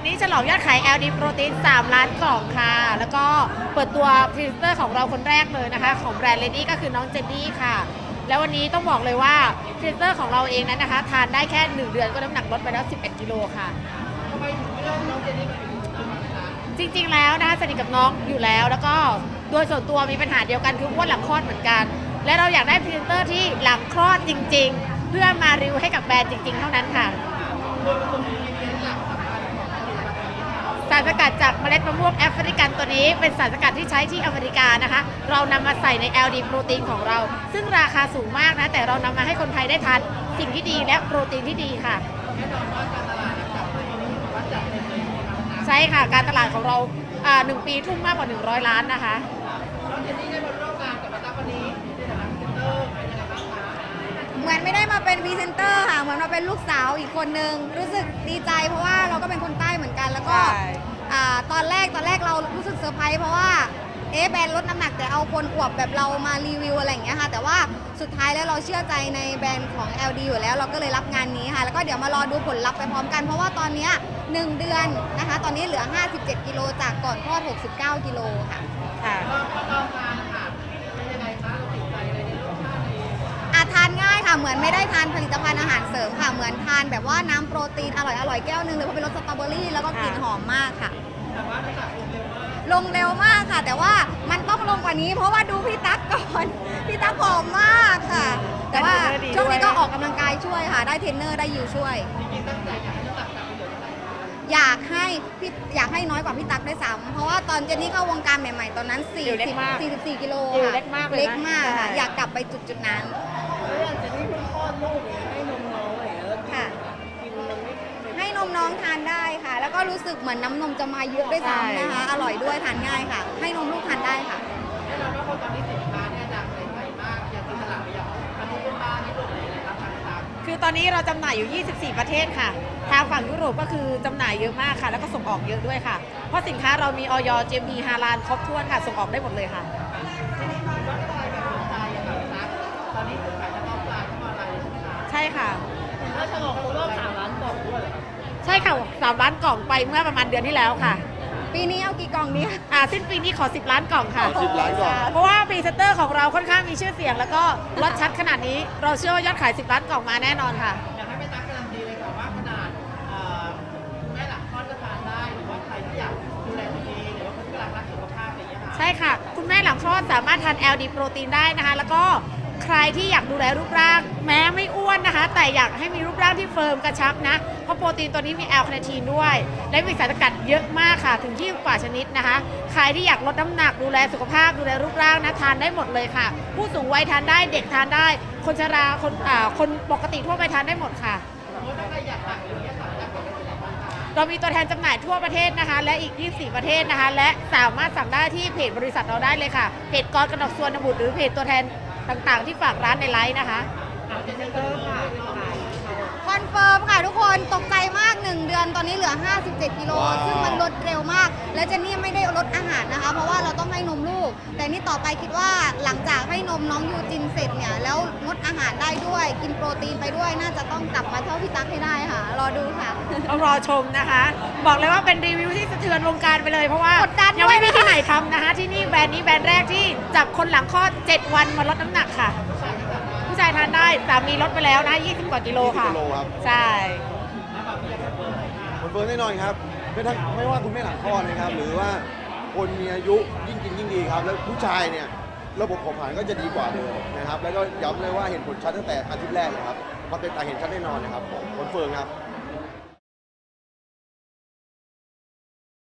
นี้ฉลองยอดขาย LD โปรตีน3 ล้านกล่องค่ะแล้วก็เปิดตัวพรีเซนเตอร์ของเราคนแรกเลยนะคะของแบรนด์เลดี้ก็คือน้องเจนนี่ค่ะแล้ววันนี้ต้องบอกเลยว่าพรีเซนเตอร์ของเราเองนั้นนะคะทานได้แค่1 เดือนก็น้ำหนักลดไปแล้ว11 กิโลค่ะทำไมถึงเลือกน้องเจนนี่มาเป็นพรีเซนเตอร์คะจริงๆแล้วนะคะสนิทกับน้องอยู่แล้วแล้วก็โดยส่วนตัวมีปัญหาเดียวกันคืออ้วนหลังคลอดเหมือนกันและเราอยากได้พรีเซนเตอร์ที่หลังคลอดจริงๆเพื่อมารีวิวให้กับแบรนด์จริงๆเท่านั้นค่ะสารสกัดจากเมล็ดมะม่วงแอฟริกันตัวนี้เป็นสารสกัดที่ใช้ที่อเมริกานะคะเรานำมาใส่ใน LD โปรตีนของเราซึ่งราคาสูงมากนะแต่เรานำมาให้คนไทยได้ทานสิ่งที่ดีและโปรตีนที่ดีค่ะใช่ค่ะการตลาดของเรา1 ปีทุ่มมากกว่า100 ล้านนะคะเหมือนไม่ได้มาเป็นพรีเซนเตอร์ค่ะเหมือนมาเป็นลูกสาวอีกคนนึงรู้สึกดีใจเพราะว่าเราก็เป็นคนใต้เหมือนกันแล้วก็ตอนแรกเรารู้สึกเซอร์ไพรส์เพราะว่าแบรนด์ลดน้ำหนักแต่เอาคนอวบแบบเรามารีวิวอะไรอย่างเงี้ยค่ะแต่ว่าสุดท้ายแล้วเราเชื่อใจในแบรนด์ของ LD อยู่แล้วเราก็เลยรับงานนี้ค่ะแล้วก็เดี๋ยวมารอดูผลลัพธ์ไปพร้อมกันเพราะว่าตอนนี้1 เดือนนะคะตอนนี้เหลือ57 กิโลจากก่อนคลอด69 กิโลค่ะทานง่ายค่ะเหมือนไม่ได้ทานผลิตภัณฑ์อาหารเสริมค่ะเหมือนทานแบบว่าน้ำโปรตีนอร่อยแก้วนึงเลยเพราะเป็นรสสตรอเบอรี่แล้วก็กลิ่นหอมมากค่ะลงเร็วมากค่ะแต่ว่ามันต้องลงกว่านี้เพราะว่าดูพี่ตั๊กก่อนพี่ตั๊กผอมมากค่ะแต่ว่าช่วงนี้ก็ออกกำลังกายช่วยค่ะได้เทรนเนอร์ได้ยูช่วยอยากให้น้อยกว่าพี่ตั๊กได้ซ้ำเพราะว่าตอนเจนนี่เข้าวงการใหม่ๆตอนนั้น44 กิโลค่ะเล็กมากเลยเล็กมากค่ะอยากกลับไปจุดนั้นเจนนี่เพิ่งคลอดลูกให้นมน้องค่ะให้นมน้องทานได้ค่ะแล้วก็รู้สึกเหมือนน้ำนมจะมาเยอะด้วยซ้ำนะคะอร่อยด้วยทานง่ายค่ะให้นมลูกทานได้ค่ะแน่นอนว่าตอนนี้สินค้าเนี่ยดังใหม่มากอยากติดตลาดไปอย่างอันนี้เป็นบ้านที่เปิดเลยนะครับทางร้านคือตอนนี้เราจำหน่ายอยู่ 24 ประเทศค่ะทางฝั่งยุโรปก็คือจำหน่ายเยอะมากค่ะแล้วก็ส่งออกเยอะด้วยค่ะเพราะสินค้าเรามี อย GMP ฮาลาลครบถ้วนค่ะส่งออกได้หมดเลยค่ะตอนนี้คือขายเฉพาะปลาที่ออนไลน์เลยใช่ไหมคะใช่ค่ะแล้วฉลองครบรอบ3 ล้านกล่องด้วยใช่ค่ะ3 ล้านกล่องไปเมื่อประมาณเดือนที่แล้วค่ะปีนี้เอากี่กล่องดีสิ้นปีนี้ขอ10 ล้านกล่องค่ะ 10 ล้านกล่องเพราะว่าพรีเซนเตอร์ของเราค่อนข้างมีชื่อเสียงแล้วก็รสชัดขนาดนี้เราเชื่อว่ายอดขาย10 ล้านกล่องมาแน่นอนค่ะอยากให้แม่ตั๊กการันตีเลยค่ะว่าขนาดแม่หลักคลอดก็ทานได้หรือว่าใครที่อยากดูแลตัวเองหรือว่าคนที่กำลังรักสุขภาพอะไรอย่างเงี้ยค่ะใช่ค่ะคุณแม่หลังคลอดสามารถทาน LD โปรตีนได้นะคะแล้วก็ใครที่อยากดูแลรูปร่างแม้ไม่อ้วนนะคะแต่อยากให้มีรูปร่างที่เฟิร์มกระชับนะเพราะโปรตีนตัวนี้มีแอลคาเนทีนด้วยและมีสารสกัดเยอะมากค่ะถึง20 กว่าชนิดนะคะใครที่อยากลดน้ำหนักดูแลสุขภาพดูแลรูปร่างนะทานได้หมดเลยค่ะผู้สูงวัยทานได้เด็กทานได้คนชราคนปกติทั่วไปทานได้หมดค่ะเรามีตัวแทนจำหน่ายทั่วประเทศนะคะและอีก24 ประเทศนะคะและสามารถสั่งได้ที่เพจบริษัทเราได้เลยค่ะเพจกรกนกสวนบุตรหรือเพจตัวแทนต่างๆที่ฝากร้านในไลฟ์นะคะคอนเฟิร์มค่ะทุกคนตกใจมาก1 เดือนตอนนี้เหลือ57 กิโลซึ่งมันลดเร็วมากและเจนนี่ไม่ได้ลดอาหารนะคะเพราะว่าเราต้องให้นมลูกแต่นี่ต่อไปคิดว่าหลังจากให้นมน้องยูจินเสร็จเนี่ยแล้วงดอาหารได้ด้วยกินโปรตีนไปด้วยน่าจะต้องกลับมาเท่าพี่ตั๊กให้ได้ค่ะรอดูค่ะต้องรอชมนะคะบอกเลยว่าเป็นรีวิวที่สะเทือนวงการไปเลยเพราะว่ายังไม่มีที่ไหนทำนะคะที่นี่แบรนด์นี้แบรนด์แรกที่จับคนหลังคลอด7 วันมาลดน้ำหนักค่ะผู้ชายทานได้สามีลดไปแล้วนะ20 กว่ากิโลค่ะใช่คอนเฟิร์มแน่นอนครับไม่ว่าคุณแม่หลังคลอดนะครับหรือว่าคนมีอายุยิ่งกินยิ่งดีครับแล้วผู้ชายเนี่ยระบบเผาผลาญก็จะดีกว่าเดิมนะครับแล้วก็ย้ำเลยว่าเห็นผลชัดตั้งแต่อาทิตย์แรกเลยครับมันเป็นเห็นชัดแน่นอนนะครับคอนเฟิร์มครับ